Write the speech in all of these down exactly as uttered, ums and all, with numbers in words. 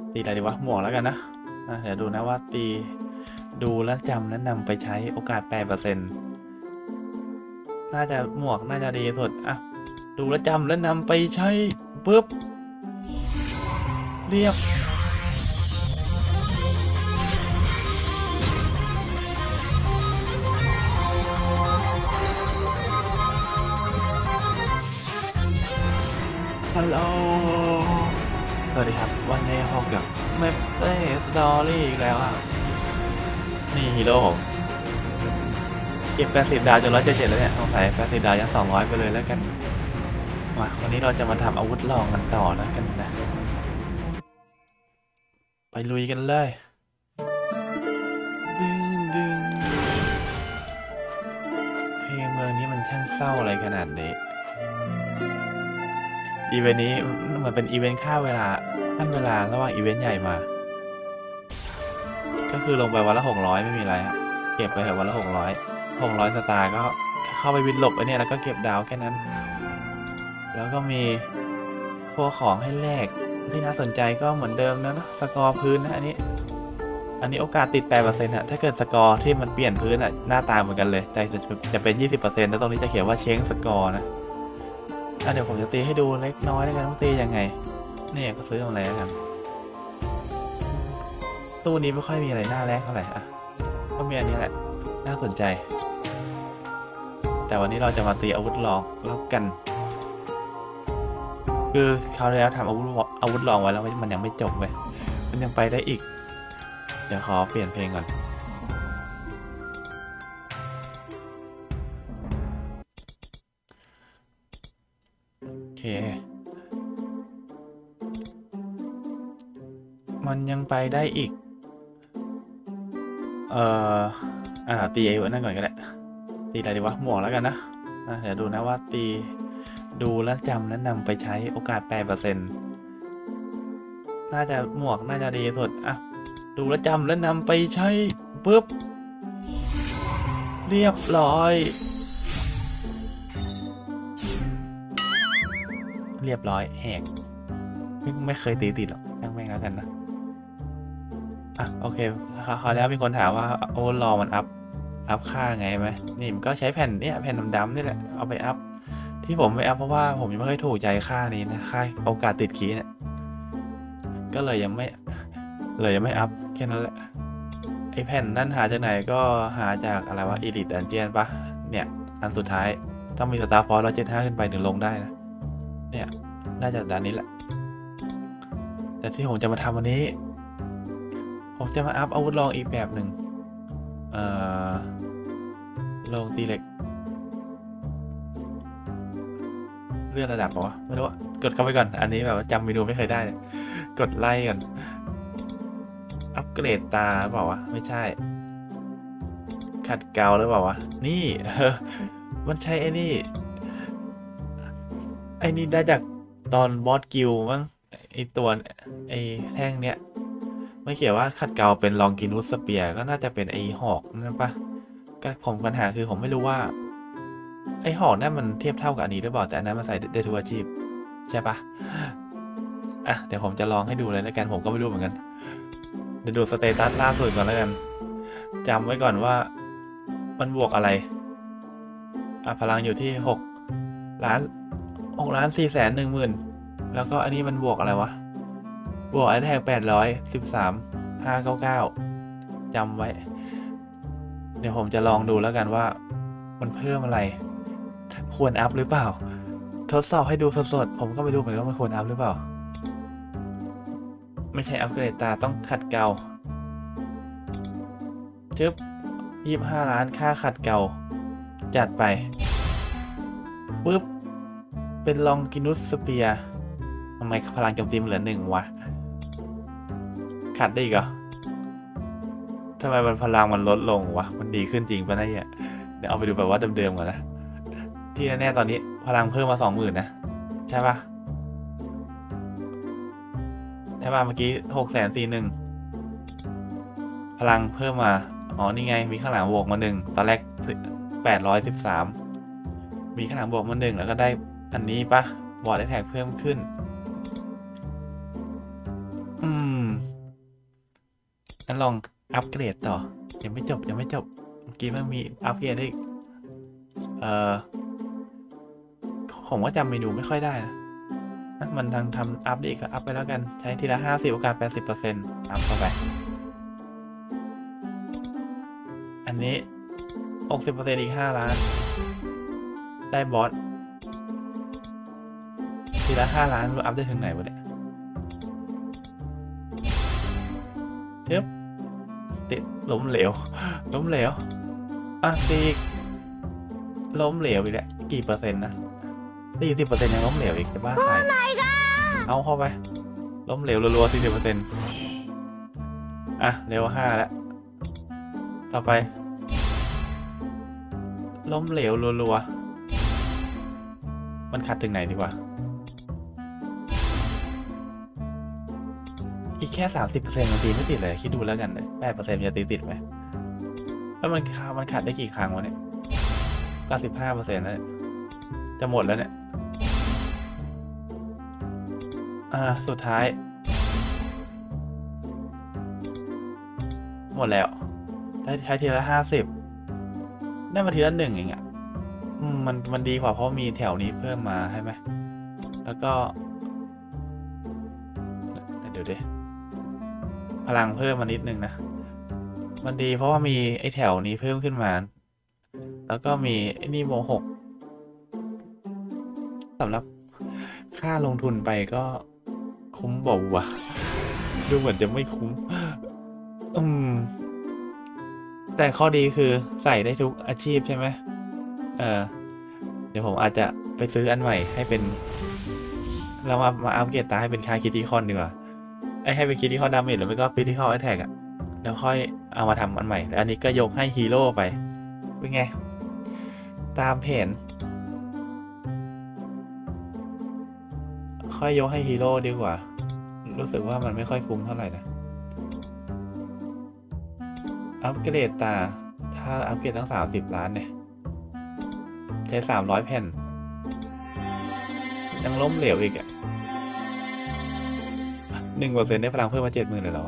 ตีอะไรดีวะหมวกแล้วกันนะอ่ะเดี๋ยวดูนะว่าตีดูและจำและนำไปใช้โอกาสแปดเปอร์เซ็นต์น่าจะหมวกน่าจะดีสุดอ่ะดูและจำและนำไปใช้ปุ๊บเรียบฮัลโหลสวัสดีครับวันนี้พบกับแมปเต้สตอรี่อีกแล้วอ่ะนี่ฮีโร่ผมเก็บแปดสิบดาวจนร้อยเจ็ดสิบแล้วเนี่ยสงสัยแปดสิบดาวยังสองร้อยไปเลยแล้วกันมาวันนี้เราจะมาทำอาวุธลองกันต่อแล้วกันนะไปลุยกันเลยดึงดึงเพลงเมืองนี้มันช่างเศร้าอะไรขนาดนี้อีเวนต์นี้เหมือนเป็นอีเวนต์ค่าเวลาขั้นเวลาระหว่างอีเวนต์ใหญ่มาก็คือลงไปวันละหกร้อยไม่มีอะไรฮะเก็บไปเถอะวันละหกร้อยหกร้อยสตาร์ก็เข้าไปวินหลบไอเนี่ยแล้วก็เก็บดาวแค่นั้นแล้วก็มีพวกของให้แลกที่น่าสนใจก็เหมือนเดิมนะนะสกอร์พื้นนะอันนี้อันนี้โอกาสติด แปดเปอร์เซ็นต์ อะถ้าเกิดสกอร์ที่มันเปลี่ยนพื้นอะหน้าตาเหมือนกันเลยแต่จะจะเป็น ยี่สิบเปอร์เซ็นต์ แล้วตรงนี้จะเขียนว่าเช้งสกอร์นะเดี๋ยวผมจะตีให้ดูเล็กน้อยแล้วกันต้องตียังไงนี่ก็ซื้ออะไรแล้วกันตู้นี้ไม่ค่อยมีอะไรน่าแลกเท่าไหร่อ่ะก็มีอันนี้แหละน่าสนใจแต่วันนี้เราจะมาตีอาวุธลองแล้วกันคือคราวที่แล้วทำอาวุธอาวุธลองไว้แล้วมันยังไม่จบเลยมันยังไปได้อีกเดี๋ยวขอเปลี่ยนเพลงก่อนโอเคมันยังไปได้อีกเอ่ออ่าตีไอ้นั่นก่อนก็ได้ตีอะไรดีวะหมวกแล้วกันนะอ่ะเดี๋ยวดูนะว่าตีดูและจำและนำไปใช้โอกาสแปดเปอร์เซ็นต์น่าจะหมวกน่าจะดีสุดอ่ะดูและจำและนำไปใช้ปุ๊บเรียบร้อยเรียบร้อยแหกไม่ไม่เคยตีติดหรอกแม่งแล้วกันนะอ่ะโอเคคราวแล้วมีคนถามว่าโอ้รอมันอัพอัพค่าไงไหมนี่มันก็ใช้แผ่นเนี่ยแผ่นดำๆนี่แหละเอาไปอัพที่ผมไม่อัพเพราะว่าผมยังไม่ค่อยถูกใจค่านี้นะค่าโอกาสติดคีย์เนี่ยก็เลยยังไม่เลยยังไม่อัพแค่นั้นแหละไอแผ่นนั่นหาจากไหนก็หาจากอะไรวะ Elite Dungeon ปะเนี่ยอันสุดท้ายต้องมี Star Force ร้อยเจ็ดสิบห้าขึ้นไปถึงลงได้นะเนี่ยน่าจะด้านนี้แหละแต่ที่ผมจะมาทำวันนี้ผมจะมาอัพอาวุธลองอีกแบบหนึ่งเอ่อลงตีเหล็กเลื่อนระดับปะวะไม่รู้ว่ากดเข้าไปก่อนอันนี้แบบจำเมนูไม่เคยได้เลยกดไล่ก่อนอัปเกรดตาเปล่าวะไม่ใช่ขัดเกลาหรือเปล่าวะนี่มันใช่ไอ้นี่ไอ้นี่ได้จากตอนบอสกิลมั้งไอ้ตัวไอ้แท่งเนี้ยไม่เขียนว่าขัดเกลาเป็นลองกินุสสเปียร์ก็น่าจะเป็นไอ้หอกนั่นปะก็ผมปัญหาคือผมไม่รู้ว่าไอ้หอกนั่นมันเทียบเท่ากับอันนี้หรือเปล่าแต่อันนั้นมันใส่ได้ทุกอาชีพใช่ปะอ่ะเดี๋ยวผมจะลองให้ดูเลยแล้วกันผมก็ไม่รู้เหมือนกันเดี๋ยวดูสเตตัสล่าสุดก่อนแล้วกันจำไว้ก่อนว่ามันบวกอะไรอ่ะพลังอยู่ที่หกล้านหกล้านสี่แสนหนึ่งหมื่นแล้วก็อันนี้มันบวกอะไรวะบวกไอแท็กแปดร้อยสิบสามห้าเก้าเก้าจำไว้เดี๋ยวผมจะลองดูแล้วกันว่ามันเพิ่มอะไรควรอัพหรือเปล่าทดสอบให้ดูสดๆผมก็ไม่รู้เหมือนกันว่ามันควรอัพหรือเปล่าไม่ใช่อัปเกรดตาต้องขัดเกลาจึ๊บยี่สิบห้าล้านค่าขัดเกลาจัดไปปุ๊บเป็นลองกินุสสเปียร์ทำไมพลังโจมตีเหลือหนึ่งวะขัดได้อีกเหรอทำไมมันพลังมันลดลงวะมันดีขึ้นจริงปะเนี่ยเดี๋ยวเอาไปดูแบบว่าเดิมๆก่อนนะที่แน่ๆตอนนี้พลังเพิ่มมาสองหมื่นนะใช่ปะใช่ป่ะเมื่อกี้หกแสนสี่หนึ่งพลังเพิ่มมาอ๋อนี่ไงมีข้างหลังบวกมาหนึ่งตอนแรกแปดร้อยสิบสามมีข้างหลังบวกมาหนึ่งแล้วก็ได้อันนี้ปะบอร์ดแท็กเพิ่มขึ้นอืมงั้นลองอัปเกรดต่อยังไม่จบยังไม่จบเมื่อกี้มันมีอัปเกรดอีกเอ่อผมก็จำเมนูไม่ค่อยได้นะมันทางทำอัพอีกก็อัพไปแล้วกันใช้ทีละห้าสิบโอกาสแปดสิบเปอร์เซ็นต์อัพเข้าไปอันนี้หกสิบเปอร์เซ็นต์อีกห้าล้านได้บอสทีละห้าล้านรู้อัพได้ถึงไหนวะเนี่ยเทียบติดล้มเหลวล้มเหลวอ่ะตีอีกล้มเหลวอีกแล้วกี่เปอร์เซ็นต์นะสี่สิบเปอร์เซ็นต์ยังล้มเหลวอีกจะบ้าตายเอาเข้าไปล้มเหลวรัวๆสี่สิบเปอร์เซ็นต์อ่ะเร็วห้าแล้วต่อไปล้มเหลวรัวๆมันขัดถึงไหนดีกว่าอีกแค่สามสิบเปอร์เซ็นต์มันตีไม่ติดเลยคิดดูแล้วกันแปดเปอร์เซ็นต์จะตีติดไหมแล้วมันมันขัดได้กี่ครั้งวะเนี่ยเก้าสิบห้าเปอร์เซ็นต์แล้วจะหมดแล้วเนี่ยอ่าสุดท้ายหมดแล้วได้ใช้ทีละห้าสิบได้มาทีละหนึ่งอย่างเงี้ยมันมันดีกว่าเพราะมีแถวนี้เพิ่มมาใช่ไหมแล้วก็เดี๋ยวดิพลังเพิ่มมานิดนึงนะมันดีเพราะว่ามีไอ้แถวนี้เพิ่มขึ้นมาแล้วก็มีไอ้นี่โมหกสำหรับค่าลงทุนไปก็คุ้มบอกว่ะดูเหมือนจะไม่คุ้มอืมแต่ข้อดีคือใส่ได้ทุกอาชีพใช่ไหมเออเดี๋ยวผมอาจจะไปซื้ออันใหม่ให้เป็นเรามามาอัปเกรดตาให้เป็นค่าคิดที่คอนดีกว่าไอ้ให้เป็นคิดที่คอนดาเมจหรือไม่ก็ฟิที่คอนแอทแทกอะแล้วค่อยเอามาทำอันใหม่แล้วอันนี้ก็ยกให้ฮีโร่ไปเป็นไงตามแผนค่อยยกให้ฮีโร่ดีกว่ารู้สึกว่ามันไม่ค่อยคุ้มเท่าไหร่นะอัปเกรดตาถ้าอัปเกรดตั้งสามสิบล้านเนี่ยใช้สามร้อยแผ่นยังล้มเหลวอีกอะหนึ่งเปอร์เซ็นต์ได้พลังเพิ่มมาเจ็ดหมื่นเลยเหรอ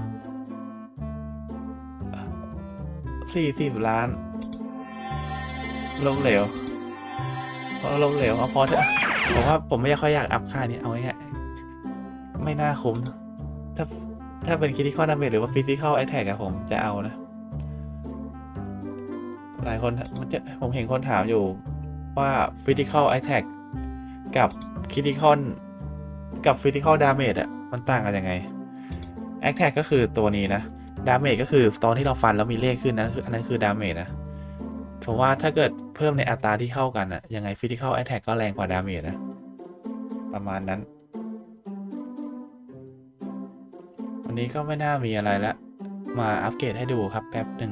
สี่สิบล้านล้มเหลวพอล้มเหลวเอาพอเถอะผมว่าผมไม่ค่อยอยากอัพค่านี้เอาง่ายๆไม่น่าคุ้มถ้าถ้าเป็นคิดที่ข้อดาเมจหรือว่าฟิสิคอลแอทแทกอะผมจะเอานะหลายคนมันจะผมเห็นคนถามอยู่ว่า Critical Attack กับ Critical กับ Critical Damage อะมันต่างกันยังไง Attack ก็คือตัวนี้นะ Damage ก็คือตอนที่เราฟันแล้วมีเลขขึ้นนะอันนั้นคือ Damage นะผมว่าถ้าเกิดเพิ่มในอัตราที่เข้ากันอะยังไง Critical Attack ก็แรงกว่า Damage นะประมาณนั้นวันนี้ก็ไม่น่ามีอะไรละมาอัปเกรดให้ดูครับแป๊บหนึ่ง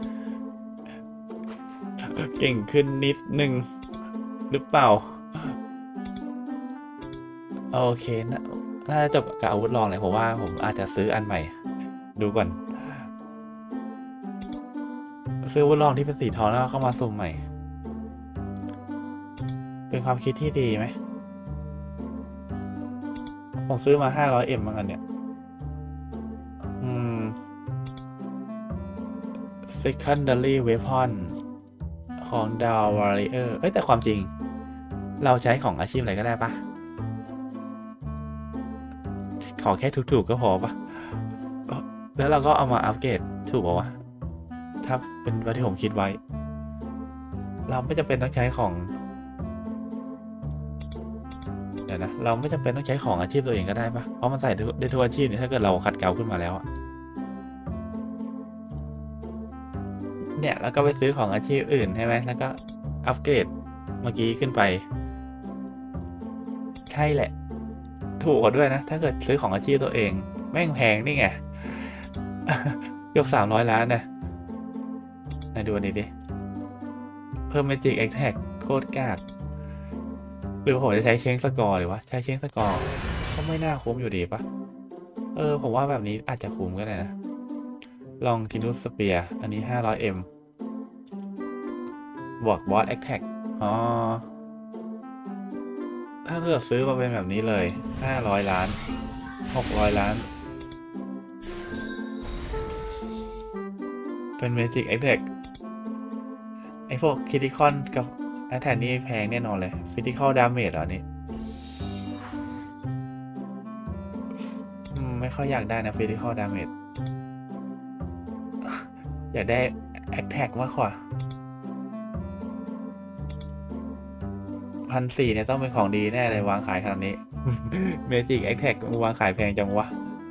เก่งขึ้นนิดนึงหรือเปล่าโอเคนะน่าจะจบกับอาวุธลองเลยผมว่าผมอาจจะซื้ออันใหม่ดูก่อนซื้ออาวุธลองที่เป็นสีทองแล้วเข้ามาสุ่มใหม่เป็นความคิดที่ดีไหมผมซื้อมา ห้าร้อย เอ็ม เหมือนกันเนี่ยอืม secondary weapon ของดาววอริเออร์เอ้ยแต่ความจริงเราใช้ของอาชีพอะไรก็ได้ปะขอแค่ถูกๆก็พอปะแล้วเราก็เอามาอัปเกรดถูกป่าวะถ้าเป็นวันที่ผมคิดไว้เราไม่จำเป็นต้องใช้ของเดี๋ยวนะเราไม่จำเป็นต้องใช้ของอาชีพตัวเองก็ได้ปะเพราะมันใส่ได้ทุกอาชีพเนี่ยถ้าเกิดเราขัดเกลาขึ้นมาแล้วอะเนี่ยแล้วก็ไปซื้อของอาชีพอื่นใช่ไหมแล้วก็อัปเกรดเมื่อกี้ขึ้นไปใช่แหละถูกกว่าด้วยนะถ้าเกิดซื้อของอาชีพตัวเองแม่งแพงนี่ไงยกสามร้อยล้านนะไหนดูอันนี้ดิเพิ่มเมจิกแอคแท็กโคตรกากหรือผมจะใช้เชงสกอร์หรือวะใช้เชงสกอร์ก็ไม่น่าคุ้มอยู่ดีปะเออผมว่าแบบนี้อาจจะคุ้มก็ได้นะลองกินุสเปียอันนี้ ห้าร้อย เอ็ม บวกบอสแอคแท็กอ๋อถ้าเกิดซื้อมาเป็นแบบนี้เลยห้าร้อยล้านหกร้อยล้านเป็นเมจิกแอ t แทกไอพวกคิติคอนกับแอ t แทกนี่แพงแน่นอนเลยฟิสิคอลดาเมจเหรอนี่ไม่ค่อยอยากได้นะฟิสิคอลดาเมจอยากได้แอ t แทกมากกว่าพันสี่เนี่ยต้องเป็นของดีแน่เลยวางขายขนาดนี้ เมจิกแอ t แทกวางขายแพงจังวะ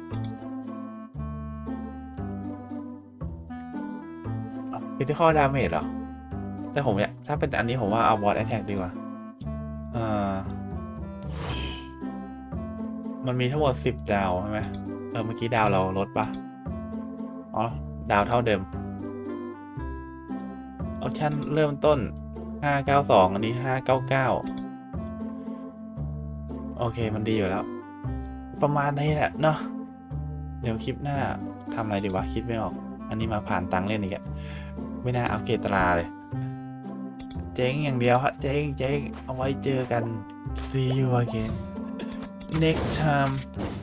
ฟิสิคอลดาเมจเหรอแต่ผมเนี่ยถ้าเป็นอันนี้ผมว่าเอาบอสแอ t แทกดีกว่าอ่ามันมีทั้งหมดสิบดาวใช่ไหมเออเมื่อกี้ดาวเราลดปะอ๋อดาวเท่าเดิมออปชั่นเริ่มต้นห้าเก้าสองอันนี้ห้าเก้าเก้าโอเคมันดีอยู่แล้วประมาณนี้แหละเนาะเดี๋ยวคลิปหน้าทำอะไรดีวะคิดไม่ออกอันนี้มาผ่านตังเล่นอีกอะไม่น่าอัปเกรดตราเลยเจ๊งอย่างเดียวฮะเจ๊งเจ๊งเอาไว้เจอกัน see you again next time